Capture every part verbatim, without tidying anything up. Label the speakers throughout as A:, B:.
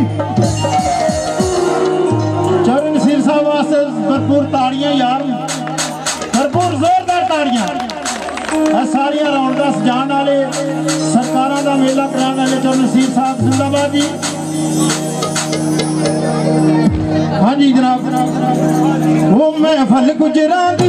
A: चरण सिर साहब वास्ते भरपूर ताड़ियां यार, भरपूर जोरदार ताड़ियां। सारिया रौनक सजाने वाले सरकारों का मेला कराने वाले चरण सिर साहब जिंदाबाद जी। हाँ जी जनाब, वो महफल गुजरा दी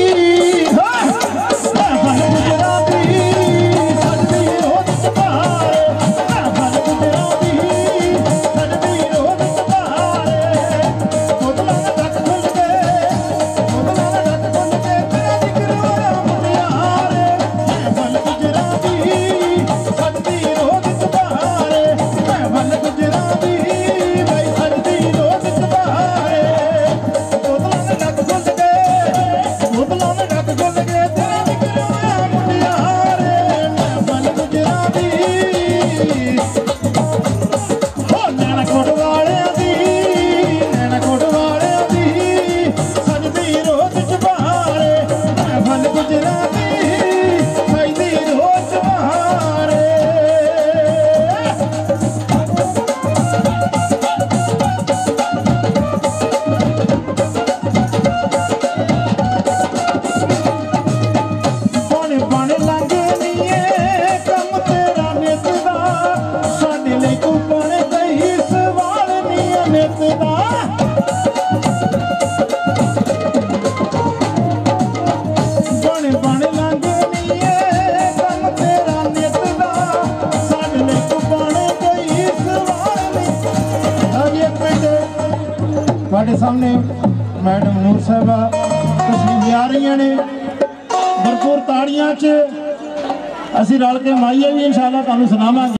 A: सामने मैडम नूर साहबा तशरीफ आ रही ने भरपूर ताड़ियां च असी रल के माइए भी इंशाअल्लाह तुहानू सुनावांगे।